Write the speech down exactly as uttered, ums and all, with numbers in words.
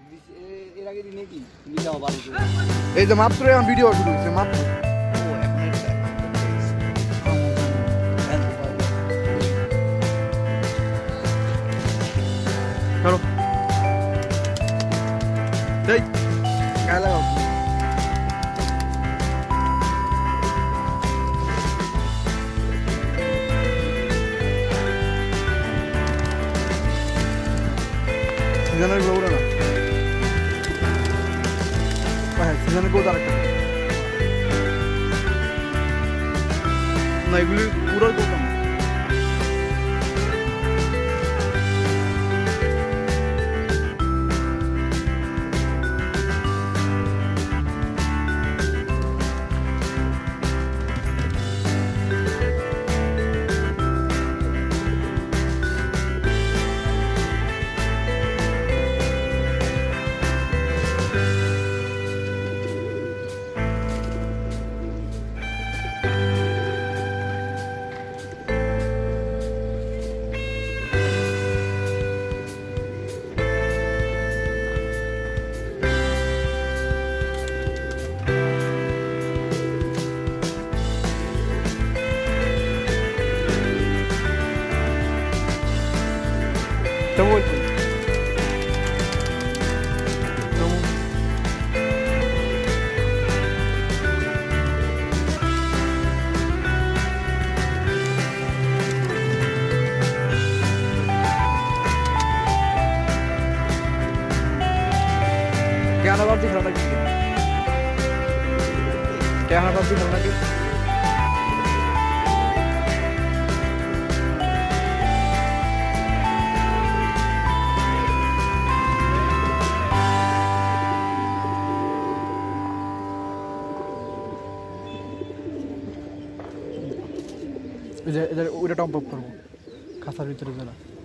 এর আগে দিনে কি নিলাম বাড়ি এই যে মাত্র এখন ভিডিও শুরু হয়েছে মাত্র চলো এই গায়ে লাগাও সিজনের গুলো উড়ে না হ্যাঁ সিজনের গুলো আরেকটা না এগুলি পুরো করতাম Tamam. Tamam. क्या ना बात दिखा लगी क्या ना बात दिखा लगी इधर इधर उधर टॉप अप करो खासा भीतर चला